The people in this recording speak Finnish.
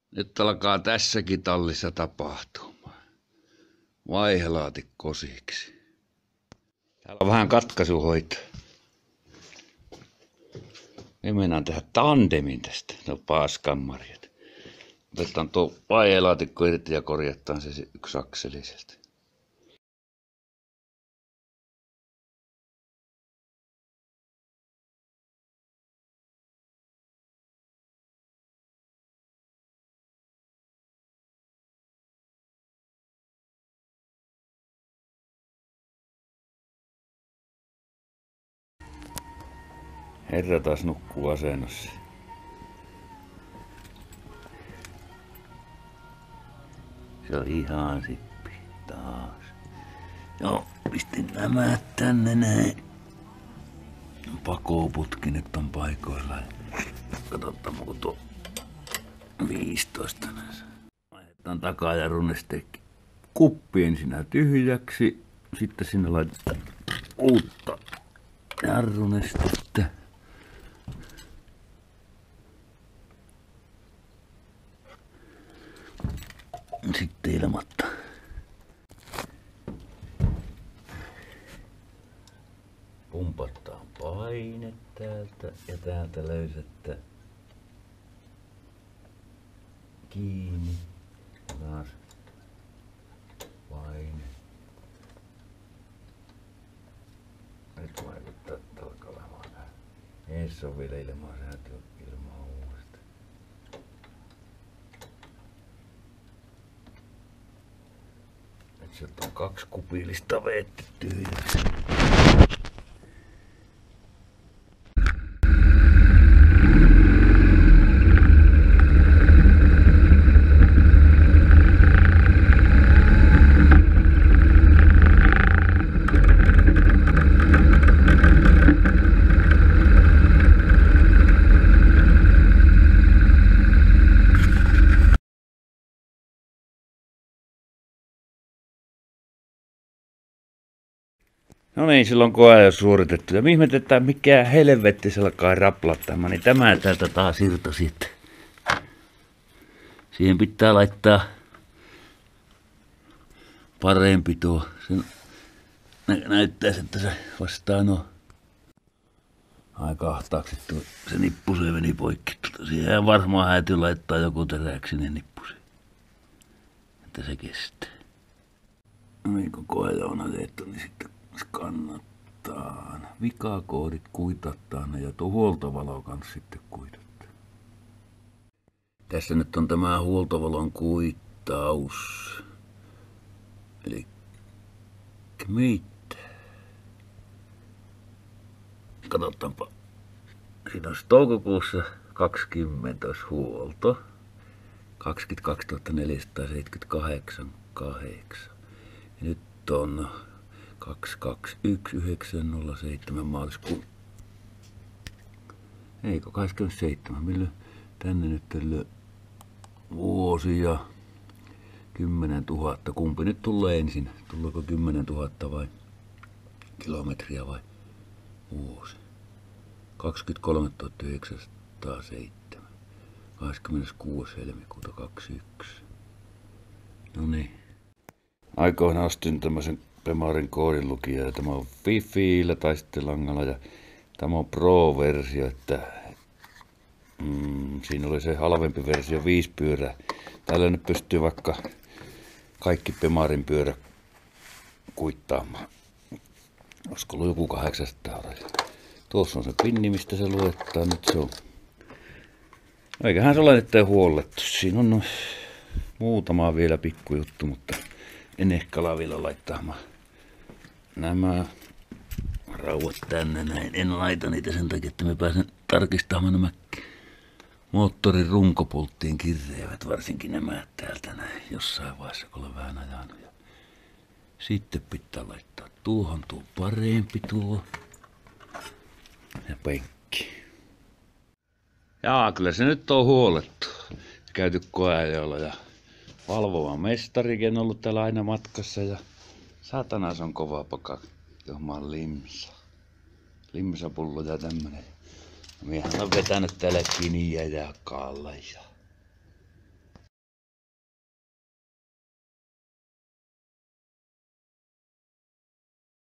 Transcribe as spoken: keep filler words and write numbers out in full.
Nyt alkaa tässäkin tallissa tapahtumaan. Vaihelaatikko osiksi. Täällä on vähän katkaisuhoito. Me mennään tehdä tandemin tästä. Ne on paaskammarjat. Otetaan tuo vaihelaatikko irti ja korjataan se yksi akseli sieltä. Herra taas nukkuu asennossa. Se on ihan sippi taas. Joo, pistin nämä tänne näin. Pakoputki nyt on paikoillaan. Katsotaan kun tuo viisitoista. Laitetaan takajarrunne sitten kuppi ensin tyhjäksi. Sitten sinne laitetaan uutta jarrunestettä. Sitten ilmoittaa. Pumpataan paine täältä ja täältä löysättä kiinni. Taas paine. Nyt vaikuttaa, että alkaa vähän nää. Ees on vielä ilmaa säätyä ilmaa uudestaan. Nyt sieltä on kaksi kupillista vettä tyhjäksi. No niin, silloin koe on suoritettu. Ja ihmetetään mikä helvetti se alkaa raplattamaan, niin tämä täältä taas irto sitten. Siihen pitää laittaa parempi tuo. Se näyttäisi, että se vastaa no aika ahtaaksi tuo. Se nippuseen meni poikki. Siihen varmaan häytyy laittaa joku teräksinen nippuseen, että se kestää. No niin, kun koe on ajettu, niin sitten skannataan. Vikakoodit kuitataan ja tuo huoltovalo kanssa sitten kuitataan. Tässä nyt on tämä huoltovalon kuittaus. Eli mitä? Katsotaanpa. Siinä on toukokuussa kaksikymmentä olisi huolto. kaksikymmentäkaksituhatta neljäsataaseitsemänkymmentäkahdeksan kahdeksan. Ja nyt on kaksi kaksi yksi yhdeksän nolla seitsemän maaliskuun. Eikö kahdeskymmenesseitsemäs, milloin tänne nyt tälle vuosi ja kymmenen tuhatta. Kumpi nyt tulee ensin? Tuleeko kymmenen tuhatta vai kilometriä vai vuosi? kaksikymmentäkolmetuhatta yhdeksänsataaseitsemän. kahdeskymmeneskuudes helmikuuta kaksikymmentäyksi. No niin. Aikoinaan ostin tämmöisen Bemarin koodinlukija ja tämä on Wi-Fiillä tai sitten langalla ja tämä on Pro-versio, että mm, siinä oli se halvempi versio viisi pyörää. Tällä nyt pystyy vaikka kaikki Bemarin pyörä kuittaamaan. Olisiko ollut joku kahdeksansataa euroa. Tuossa on se pinni, mistä se luettaa. Nyt se on. Eiköhän se ole nyt huollettu. Siinä on no, muutama vielä pikkujuttu, mutta en ehkä ala vielä laittamaan nämä rauhat tänne näin. En laita niitä sen takia, että me pääsen tarkistamaan nämä moottorin runkopulttien kirjaimet, varsinkin nämä täältä näin jossain vaiheessa, kun olen vähän ajanut. Ja sitten pitää laittaa tuohon tuo parempi tuo ja penkki. Jaa, kyllä se nyt on huolettu. Käyty koeajoilla ja valvova mestarikin on ollut täällä aina matkassa ja satana se on kova paka, johon limsa. Limsapullo ja tämmönen. Miehän on vetänyt täällä kiniä ja kalleja.